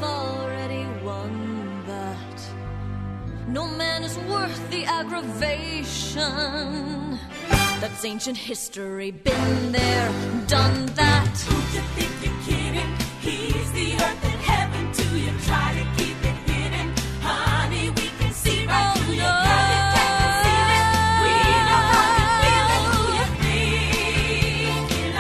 already won that. No man is worth the aggravation. That's ancient history, been there, done that. Who you think you're kidding? He's the earth and heaven to you. Try to keep it hidden, honey. We can see right through you. Girl, you can't conceal it. We know how you feel and who you're thinking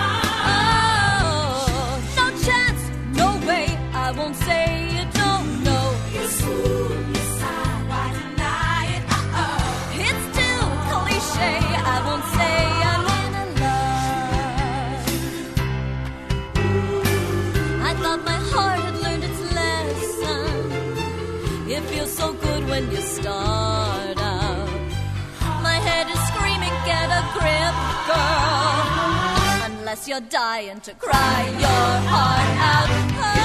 of. No chance, no way. I won't say you don't know. You swoon, you sigh, why deny it? It's too cliche. I won't say I'm in love. I thought my heart had learned its lesson. It feels so good when you start out. My head is screaming, get a grip, girl. Unless you're dying to cry your heart out.